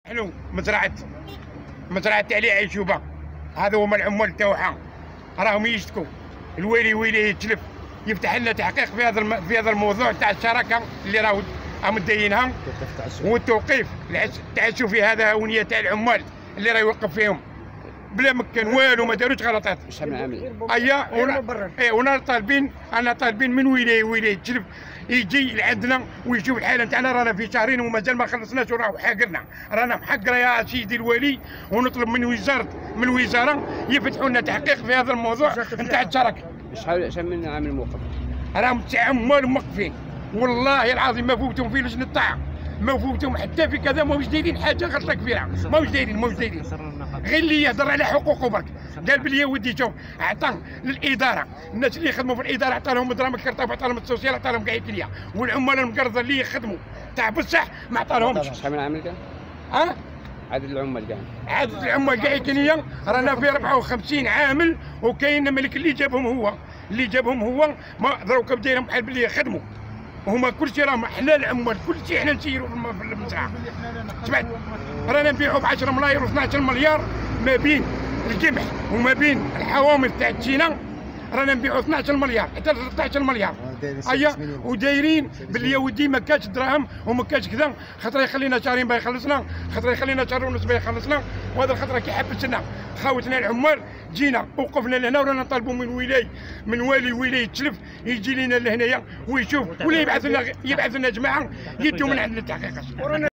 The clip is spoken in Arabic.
حلو مزرعة علي عيشوبة، هذا هما العمال تاعها راهم يشتكوا. الوالي يتلف يفتح لنا تحقيق في هذا الموضوع تاع الشراكه اللي راهو مدينها، والتوقيف تعشوا في هذا ونيه تاع العمال اللي راه يوقف فيهم بلا مكان والو، ما داروش غلطات. شحال من عامل؟ انا طالبين من ولايه تلف يجي لعندنا ويشوف الحاله نتاعنا. رانا في شهرين ومازال ما خلصناش وراهو حاقرنا، رانا محقره يا سيدي الوالي. ونطلب من الوزاره يفتحوا لنا تحقيق في هذا الموضوع نتاع الشراكه. شحال من عامل موقف؟ راهم 9 عمال موقفين، والله العظيم ما فوتهم في لجنه الطاعه، ما فوتهم حتى في كذا، ماهوش دايرين حاجه غلطه كبيره، ماهوش دايرين غير اللي يهضر على حقوقه برك. قال بلي يا ودي شوف، عطى للاداره، الناس اللي يخدموا في الاداره عطى لهم دراهم الكرطاب، عطى لهم السوسيال، عطى لهم كاع كليه، والعمال المقرضه اللي يخدموا تاع بصح ما عطى لهمش. شحال من عامل كان؟ عدد العمال كاع؟ عدد العمال كاع كليه رانا في 54 عامل، وكاين ملك اللي جابهم هو ما دروك بدينا بحال بلي يخدموا، وهما كلشي راهم حنا العمال كلشي حنا نسيروا في المزرعه. سمعت رانا نبيعوا ب 10 ملاير و 12 مليار ما بين القمح وما بين الحوامل تاع التينا، رانا نبيعوا 12 مليار حتى 13 مليار. ودايرين باللي يا ودي ما كاش دراهم وما كاش كذا، خاطر يخلينا شهرين باغي يخلصنا، خاطر يخلينا شهر ونص باغي يخلصنا، وهذا الخطره كي حبسنا خاوتنا العمال جينا وقفنا لهنا ورانا نطالبوا من والي ولايه تلف يجي لنا لهنايا ويشوف، ولا يبعث لنا جماعه يدوا من عندنا التحقيقات.